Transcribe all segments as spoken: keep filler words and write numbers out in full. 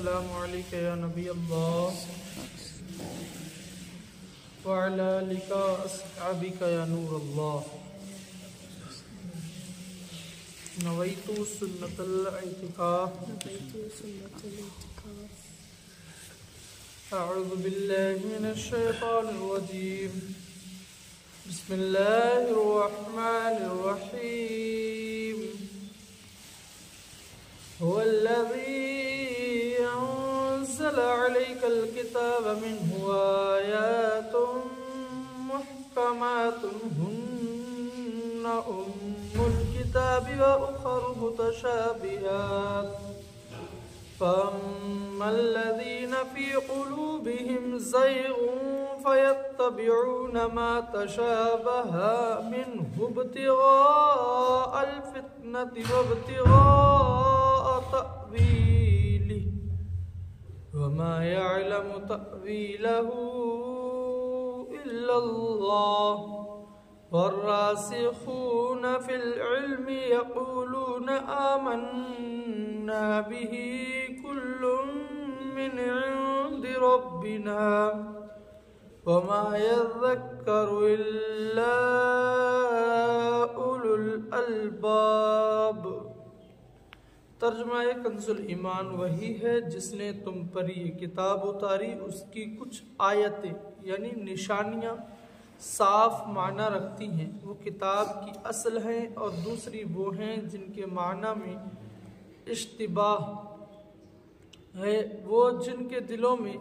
والسلام عليك يا نبي الله وعلى آلك وأصحابك يا نور الله. نويت سنة الاعتكاف. أعوذ بالله من الشيطان الرجيم. بسم الله الرحمن الرحيم. هو الذي أنزل عليك الكتاب منه آيات محكمات هن أم الكتاب وأخر متشابهات فأما الذين في قلوبهم زيغ فيتبعون ما تشابه منه ابتغاء الفتنة وابتغاء تأويله وما يعلم تأويله إلا الله والراسخون في العلم يقولون آمنا به كل من عند ربنا وما يذكر إلا أولو الألباب. ترجمہ کنز الایمان وہی ہے جس نے تم پر یہ کتاب اتاری، اس کی کچھ آیتیں یعنی نشانیاں صاف معنی رکھتی ہیں، وہ کتاب کی اصل ہیں، اور دوسری وہ ہیں جن کے معنی میں اشتباہ ہے، وہ جن کے دلوں میں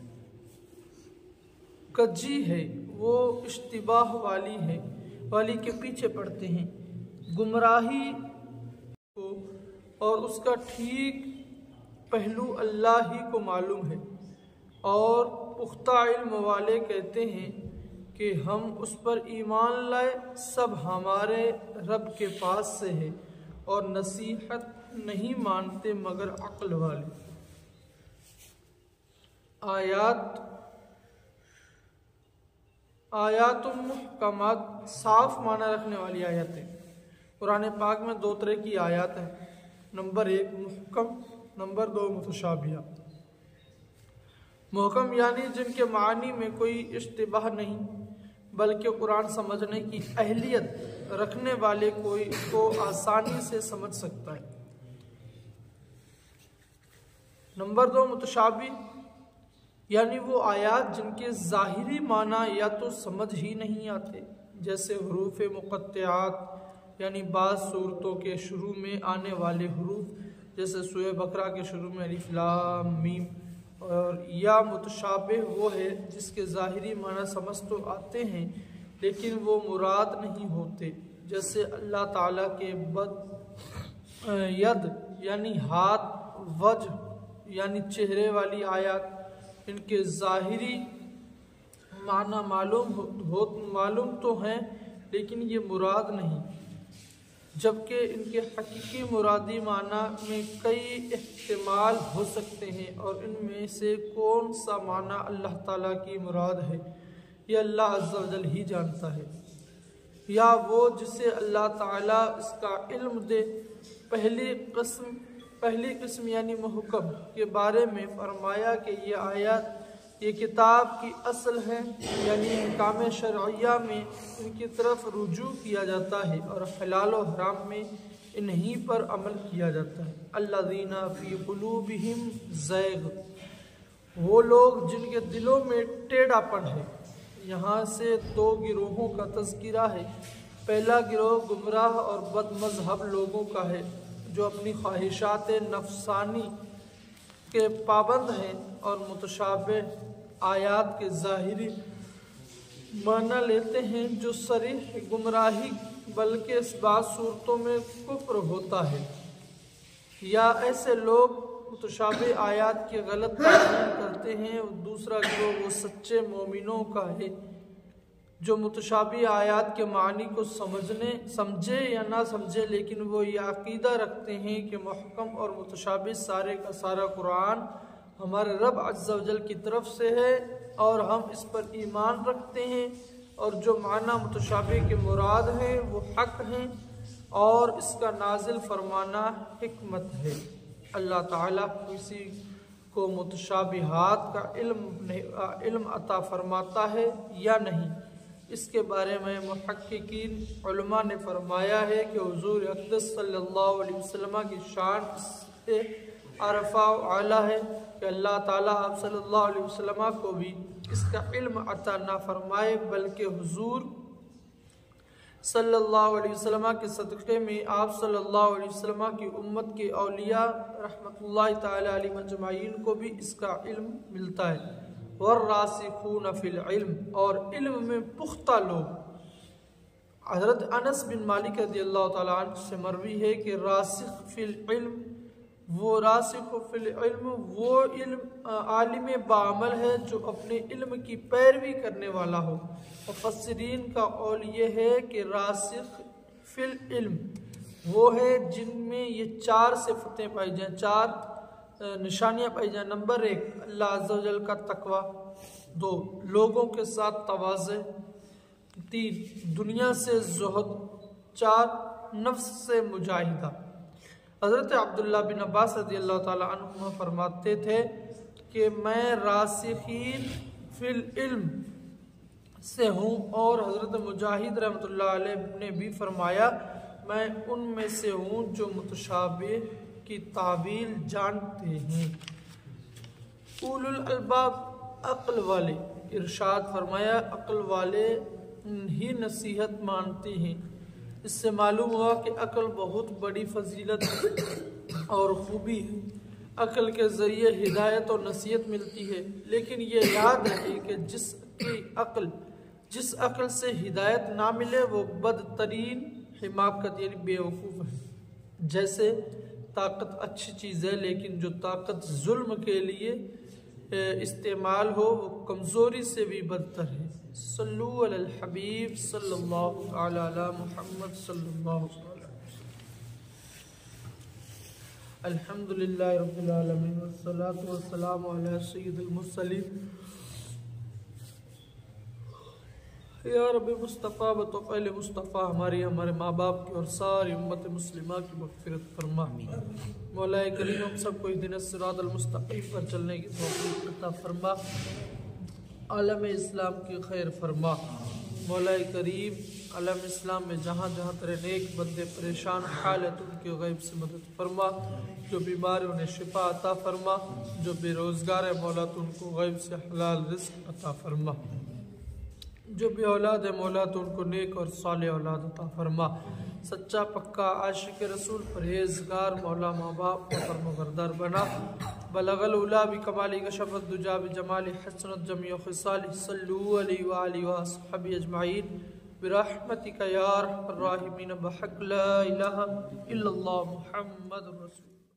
کجی ہے، وہ اشتباہ والی ہے والی کے پیچھے پڑتے ہیں گمراہی کو، اور اس کا ٹھیک پہلو اللہ ہی کو معلوم ہے، اور پختہ علم والے کہتے ہیں کہ ہم اس پر ایمان لائے، سب ہمارے رب کے پاس سے ہے، اور نصیحت نہیں مانتے مگر عقل والے. آیات آیات محکمات صاف معنی رکھنے والی آیتیں. قرآن پاک میں دو طرح کی آیات ہیں، نمبر ایک محکم، نمبر دو متشابہہ. محکم یعنی جن کے معنی میں کوئی اشتباہ نہیں بلکہ قرآن سمجھنے کی اہلیت رکھنے والے کوئی کو آسانی سے سمجھ سکتا ہے. نمبر دو متشابہ یعنی وہ آیات جن کے ظاہری معنی یا تو سمجھ ہی نہیں آتے، جیسے حروف مقطعات یعنی بعض صورتوں کے شروع میں آنے والے حروف، جیسے سورہ بقرہ کے شروع میں الف لام میم. اور یا متشابہ وہ ہے جس کے ظاہری معنی سمجھ تو آتے ہیں لیکن وہ مراد نہیں ہوتے، جیسے اللہ تعالیٰ کے بد ید یعنی ہاتھ، وجہ یعنی چہرے والی آیات، ان کے ظاہری معنی معلوم ہو معلوم تو ہیں لیکن یہ مراد نہیں، جبکہ ان کے حقیقی مرادی معنی میں کئی احتمال ہو سکتے ہیں، اور ان میں سے کون سا معنی اللہ تعالیٰ کی مراد ہے یہ اللہ عز و جل ہی جانتا ہے، یا وہ جسے اللہ تعالیٰ اس کا علم دے. پہلی قسم پہلی قسم یعنی محکم کے بارے میں فرمایا کہ یہ آیات یہ کتاب کی اصل ہے، یعنی احکام شرعیہ میں ان کی طرف رجوع کیا جاتا ہے اور حلال و حرام میں انہی پر عمل کیا جاتا ہے. الذین فی قلوبہم زیغ، وہ لوگ جن کے دلوں میں ٹیڑھا پن ہے. یہاں سے دو گروہوں کا تذکرہ ہے. پہلا گروہ گمراہ اور بد مذہب لوگوں کا ہے جو اپنی خواہشات نفسانی کے پابند ہیں اور متشابہ آیات کے ظاہری معنی لیتے ہیں جو صریح گمراہی بلکہ اس بعض صورتوں میں کفر ہوتا ہے. یا ایسے لوگ متشابہ آیات کی غلط تعبیر کرتے ہیں. دوسرا گروہ وہ سچے مومنوں کا ہے جو متشابہ آیات کے معنی کو سمجھنے سمجھے یا نہ سمجھے لیکن وہ یہ عقیدہ رکھتے ہیں کہ محکم اور متشابہ سارے کا سارا قرآن ہمارے رب عز و جل کی طرف سے ہے اور ہم اس پر ایمان رکھتے ہیں، اور جو معنی متشابہ کے مراد ہیں وہ حق ہیں اور اس کا نازل فرمانا حکمت ہے. اللہ تعالیٰ کسی کو متشابہات کا علم علم عطا فرماتا ہے یا نہیں؟ اس کے بارے میں محققین علماء نے فرمایا ہے کہ حضور اقدس صلی اللہ علیہ وسلم کی شان اس سے عرفہ و اعلیٰ ہے کہ اللہ تعالیٰ آپ صلی اللہ علیہ وسلم کو بھی اس کا علم عطا نہ فرمائے، بلکہ حضور صلی اللہ علیہ وسلم کے صدقے میں آپ صلی اللہ علیہ وسلم کی امت کے اولیاء رحمۃ اللہ تعالی علیہ مجمعین کو بھی اس کا علم ملتا ہے۔ والراسخون فی العلم، اور علم میں پختہ لوگ۔ حضرت انس بن مالک رضی اللہ تعالیٰ عنہ سے مروی ہے کہ راسخ فی العلم، وہ راسخ فی العلم وہ علم عالم بعمل ہے جو اپنے علم کی پیروی کرنے والا ہو۔ مفسرین کا قول یہ ہے کہ راسخ فی العلم وہ ہے جن میں یہ چار صفتیں پائی جائیں، چار نشانیاں پائی جائیں۔ نمبر ایک، اللہ عز و جل کا تقوی۔ دو، لوگوں کے ساتھ تواضع۔ تین، دنیا سے زہد۔ چار، نفس سے مجاہدہ۔ حضرت عبداللہ بن عباس رضی اللہ تعالیٰ عنہ فرماتے تھے کہ میں راسخین فی العلم سے ہوں، اور حضرت مجاہد رحمۃ اللہ علیہ نے بھی فرمایا میں ان میں سے ہوں جو متشابہ کی تعویل جانتے ہیں۔ اولو الالباب، عقل والے۔ ارشاد فرمایا عقل والے ہی نصیحت مانتے ہیں۔ اس سے معلوم ہوا کہ عقل بہت بڑی فضیلت اور خوبی ہے۔ عقل کے ذریعے ہدایت اور نصیحت ملتی ہے، لیکن یہ یاد رکھے کہ جس کی عقل جس عقل سے ہدایت نہ ملے وہ بدترین حماقت یعنی بے وقوف ہے۔ جیسے طاقت اچھی چیز ہے، لیکن جو طاقت ظلم کے لیے استعمال ہو وہ کمزوری سے بھی بدتر ہے۔ صلو علی الحبیب صلی اللہ علی محمد صلی اللہ علیہ وسلم۔ الحمدللہ رب العالمین والصلاة والسلام علی سید المرسلین۔ یا رب مصطفیٰ بطفیل مصطفیٰ ہماری ہمارے ماں باپ کی اور ساری امت مسلمہ کی مغفرت فرما۔ مولا کریم ہم سب کو اہدنا الصراط المستقیم پر چلنے کی توفیق عطا فرما، عالم اسلام کی خیر فرما۔ مولا کریم عالم اسلام میں جہاں جہاں تیرے نیک بندے پریشان حالت ان کے غیب سے مدد فرما، جو بیمار انہیں شفا عطا فرما، جو بے روزگار ہے مولا تو ان کو غیب سے حلال رزق عطا فرما، جو بے اولاد ہے مولا تو ان کو نیک اور صالح اولاد عطا فرما۔ سچا پکا عاشق رسول پرہیزگار مولا ماں باپ کو فرمانبردار بنا۔ بلغ العلا بکمال کشف الدجا بجمال حسنت جمیع خصال صلو علیہ وآلہ وصحبہ اجمعین برحمتک یا ارحم الراحمین بحق لا الہ الا اللہ محمد رسول۔